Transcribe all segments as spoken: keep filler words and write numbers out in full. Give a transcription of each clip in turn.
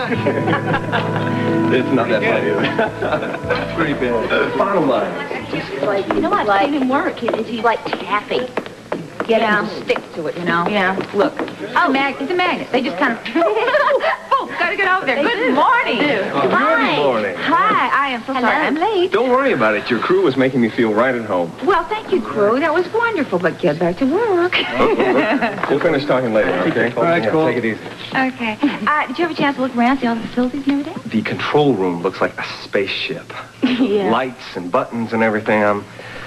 It's not that funny, is it? That's pretty bad. Bottom line. Like, you know what I like in work is he's like taffy. Get Yeah, out. just stick to it, you know? Yeah. Look, oh, mag it's a magnet. They just kind of... Oh, gotta get over there. Good morning. Oh, Hi. good morning. Hi, I am so Hello. sorry I'm late. Don't worry about it. Your crew was making me feel right at home. Well, thank you, crew. That was wonderful, but get back to work. We'll finish talking later, okay? All right, Yeah, cool. Take it easy. Okay. Uh, did you have a chance to look around, see all the facilities and everything? The control room looks like a spaceship. Yeah. Lights and buttons and everything. I'm,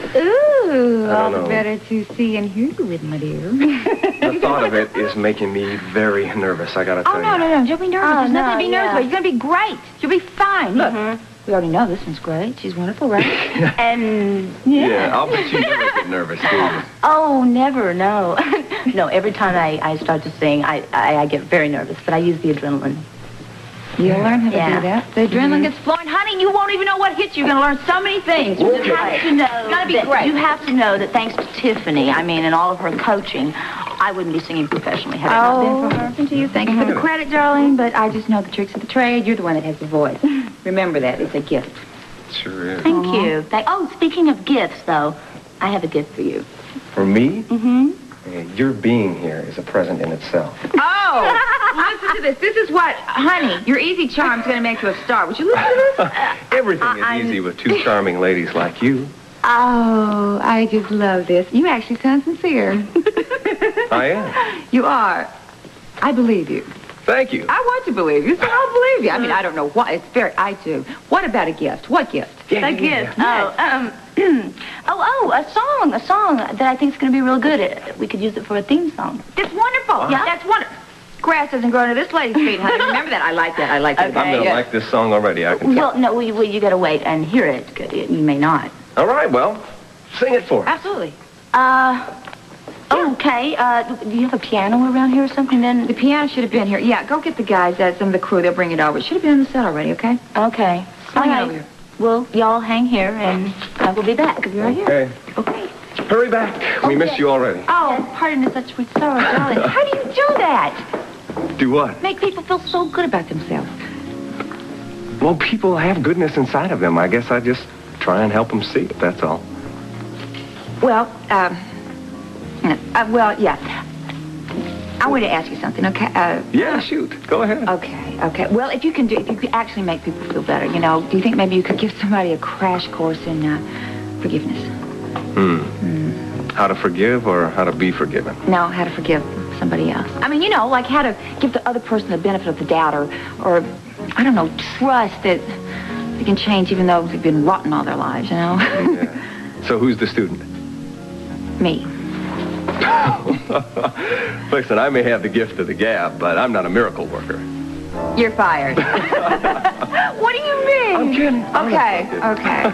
Ooh, I all don't the know. better to see and hear you with, my dear. the thought of it is making me very nervous, I gotta tell Oh, you. no, no, no. Don't be nervous. Oh, There's nothing no, to be nervous yeah. about. You're going to be great. You'll be fine. Look, Mhm. we already know this one's great. She's wonderful, right? And Yeah, yeah. I'll bet you never get nervous, do you? Oh, never, no. No, every time I, I start to sing, I, I, I get very nervous, but I use the adrenaline. You'll learn how to Yeah. do that. The adrenaline gets flowing. Honey, you won't even know what hits you. You're going to learn so many things. You Okay. have to know gotta be that, great. You have to know that thanks to Tiffany, I mean, and all of her coaching, I wouldn't be singing professionally had it not been for her. Listen to you. Thank you for the credit, darling, but I just know the tricks of the trade. You're the one that has the voice. Remember that. It's a gift. Sure is. Thank you. Thank, oh, speaking of gifts, though, I have a gift for you. For me, Mm-hmm. eh, your being here is a present in itself. Oh, listen to this. This is what, honey, your easy charm's going to make you a star. Would you listen to this? Everything is I'm- easy with two charming ladies like you. Oh, I just love this. You actually sound sincere. I am. You are. I believe you. Thank you. I want to believe you, so I'll believe you. I mean, I don't know why. It's very, I do. What about a gift? What gift? Yeah, A yeah, gift. yeah. Oh, um, oh, oh, a song, a song that I think is going to be real good. Uh, We could use it for a theme song. That's wonderful. Yeah? That's wonderful. Grass doesn't grow to this lady's feet, honey. Remember that. I like that. I like that. Okay. I'm going to yeah. like this song already, I can tell. Well, no, well, you got to wait and hear it. You may not. All right, well, sing it for us. Absolutely. Uh, okay. Uh, do you have a piano around here or something then? The piano should have been here. Yeah, go get the guys, uh, some of the crew. They'll bring it over. It should have been in the set already, okay? Okay. Bring All it right. over here. Well, y'all hang here and I will be back. Be right here. Okay. Okay. Hurry back. We miss you already. Oh, pardon is such sweet sorrow, darling. How do you do that? Do what? Make people feel so good about themselves. Well, people have goodness inside of them. I guess I just try and help them see it, that's all. Well, um, uh, well, yeah. I want to ask you something, okay? Uh, Yeah, shoot. Go ahead. okay, okay. Well, if you can do, if you could actually make people feel better, you know, do you think maybe you could give somebody a crash course in uh, forgiveness? Hmm. How to forgive or how to be forgiven? No, how to forgive somebody else. I mean, you know, like how to give the other person the benefit of the doubt, or, or I don't know, trust that they can change even though they've been rotten all their lives, you know? Yeah. So who's the student? Me. Listen, I may have the gift of the gab, but I'm not a miracle worker. You're fired. What do you mean? I'm kidding. Okay, okay.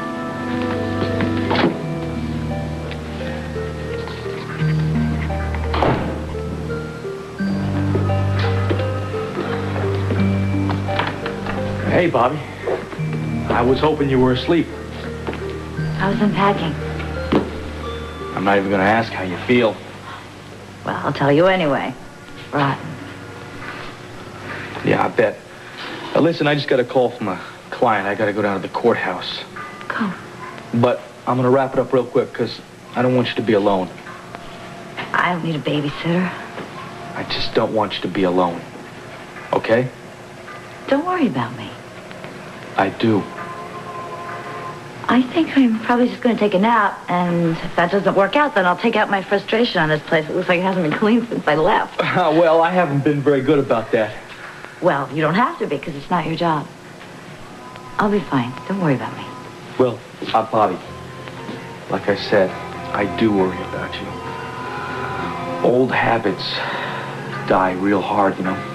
Hey, Bobby. I was hoping you were asleep. I was unpacking. I'm not even going to ask how you feel. Well, I'll tell you anyway. Right. Yeah, I bet. Now, listen, I just got a call from a client. I got to go down to the courthouse. Go. But I'm going to wrap it up real quick because I don't want you to be alone. I don't need a babysitter. I just don't want you to be alone. Okay? Don't worry about me. I do. I think I'm probably just going to take a nap, and if that doesn't work out, then I'll take out my frustration on this place. It looks like it hasn't been cleaned since I left. Well, I haven't been very good about that. Well, you don't have to be, because it's not your job. I'll be fine. Don't worry about me. Well, uh, Bobby, like I said, I do worry about you. Old habits die real hard, you know.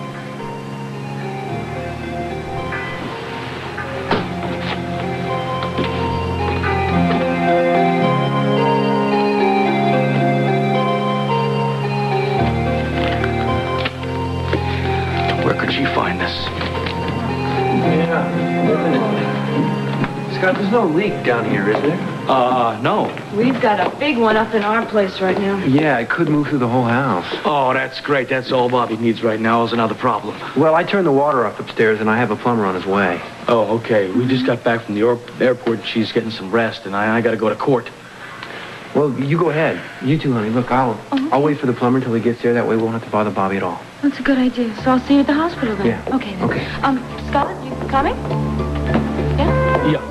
Where could she find this? Yeah, isn't it? Scott, there's no leak down here, is there? Uh, no. We've got a big one up in our place right now. Yeah, it could move through the whole house. Oh, that's great. That's all Bobby needs right now is another problem. Well, I turned the water off upstairs, and I have a plumber on his way. Oh, okay. We just got back from the or- airport. She's getting some rest, and I, I got to go to court. Well, you go ahead. You two, honey. Look, I'll uh-huh. I'll wait for the plumber until he gets there. That way we won't have to bother Bobby at all. That's a good idea. So I'll see you at the hospital then. Yeah. Okay. Then. Okay. Um, Scott, you coming? Yeah? Yeah.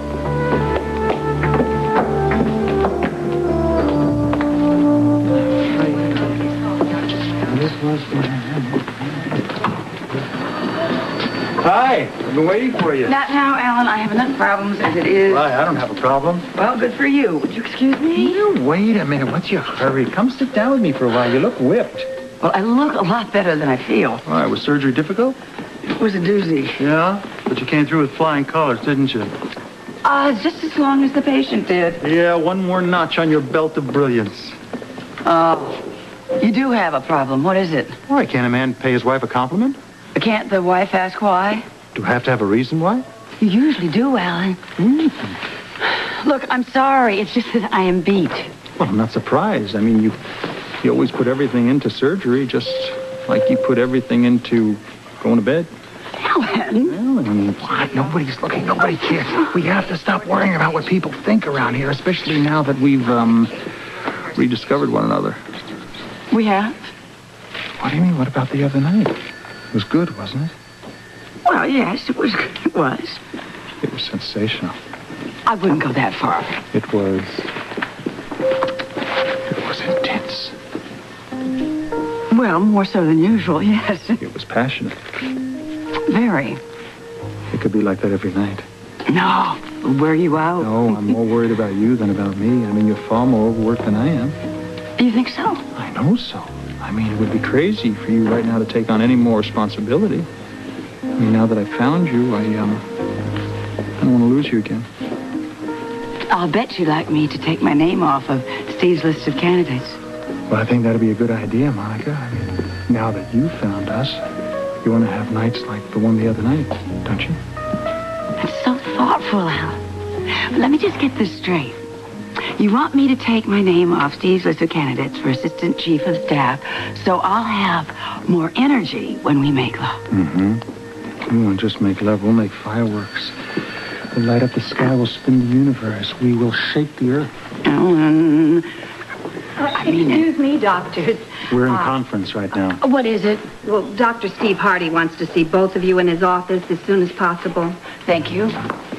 Hi. I've been waiting for you. Not now, Alan. I have enough problems as it is. Right, I don't have a problem. Well, good for you. Would you excuse me? You wait a minute. What's your hurry? Come sit down with me for a while. You look whipped. Well, I look a lot better than I feel. All right, was surgery difficult? It was a doozy. Yeah? But you came through with flying colors, didn't you? Uh, just as long as the patient did. Yeah, one more notch on your belt of brilliance. Oh, you do have a problem. What is it? Why, can't a man pay his wife a compliment? Can't the wife ask why? Do I have to have a reason why? You usually do, Alan. Mm. Look, I'm sorry. It's just that I am beat. Well, I'm not surprised. I mean, you, you always put everything into surgery, just like you put everything into going to bed. Alan? Alan, what? Nobody's looking. Nobody cares. We have to stop worrying about what people think around here, especially now that we've, um, rediscovered one another. We have? What do you mean? What about the other night? It was good, wasn't it? Well, yes, it was. It was. It was sensational. I wouldn't go that far. It was... It was intense. Well, more so than usual, yes. It was passionate. Very. It could be like that every night. No. Wear you out? No, I'm more worried about you than about me. I mean, you're far more overworked than I am. You think so? I know so. I mean, it would be crazy for you right now to take on any more responsibility. I mean, now that I've found you, I, um, I don't want to lose you again. I'll bet you'd like me to take my name off of Steve's list of candidates. Well, I think that'd be a good idea, Monica. I mean, now that you found us, you want to have nights like the one the other night, don't you? That's so thoughtful, Al. But let me just get this straight. You want me to take my name off Steve's list of candidates for assistant chief of staff so I'll have more energy when we make love. Mm-hmm. We won't just make love, we'll make fireworks. We'll light up the sky, we'll spin the universe. We will shake the earth. Um, I mean Excuse me, doctors. We're in Uh, conference right now. What is it? Well, Doctor Steve Hardy wants to see both of you in his office as soon as possible. Thank you.